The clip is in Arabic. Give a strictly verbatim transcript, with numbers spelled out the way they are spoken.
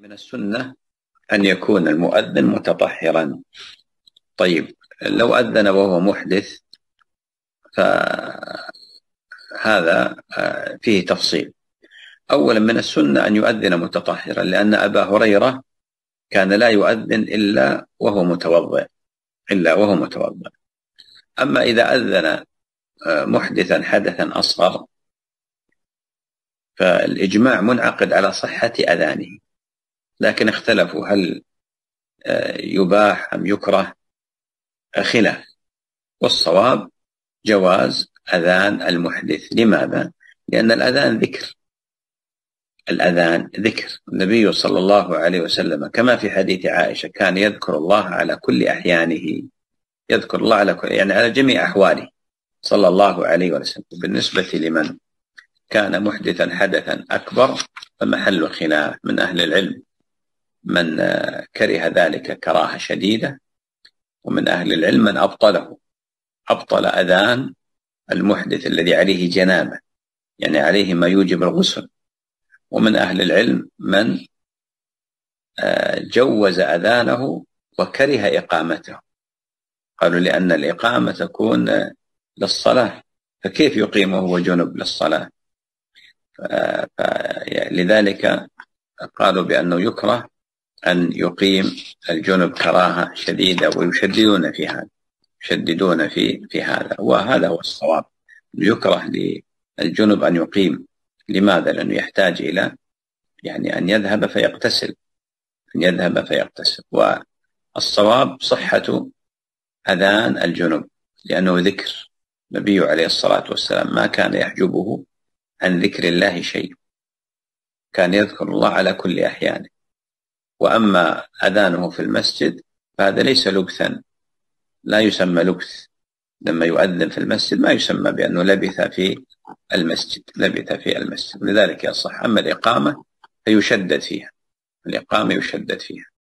من السنة أن يكون المؤذن متطهرا. طيب لو أذن وهو محدث فهذا فيه تفصيل. أولا من السنة أن يؤذن متطهرا، لأن أبا هريرة كان لا يؤذن إلا وهو متوضئ إلا وهو متوضئ. أما إذا أذن محدثا حدثا أصغر فالإجماع منعقد على صحة أذانه، لكن اختلفوا هل يباح أم يكره، خلاف. والصواب جواز أذان المحدث. لماذا؟ لأن الأذان ذكر، الأذان ذكر. النبي صلى الله عليه وسلم كما في حديث عائشة كان يذكر الله على كل أحيانه، يذكر الله على كل يعني على جميع أحواله صلى الله عليه وسلم. بالنسبة لمن كان محدثا حدثا أكبر فمحل خلاف من أهل العلم، من كره ذلك كراهة شديدة، ومن أهل العلم من أبطله، أبطل أذان المحدث الذي عليه جنابة، يعني عليه ما يوجب الغسل. ومن أهل العلم من جوز أذانه وكره إقامته، قالوا لأن الإقامة تكون للصلاة، فكيف يقيم وهو جنب للصلاة؟ لذلك قالوا بأنه يكره أن يقيم الجنب كراهة شديدة، ويشددون في هذا يشددون في في هذا وهذا هو الصواب. يكره للجنب أن يقيم. لماذا؟ لأنه يحتاج إلى يعني أن يذهب فيغتسل أن يذهب فيغتسل والصواب صحة أذان الجنب، لأنه ذكر. النبي عليه الصلاة والسلام ما كان يحجبه عن ذكر الله شيء، كان يذكر الله على كل أحيانه. وأما أذانه في المسجد فهذا ليس لبثا، لا يسمى لبث. لما يؤذن في المسجد ما يسمى بأنه لبث في المسجد لبث في المسجد لذلك يصح. أما الإقامة فيشدد فيها، الإقامة يشدد فيها.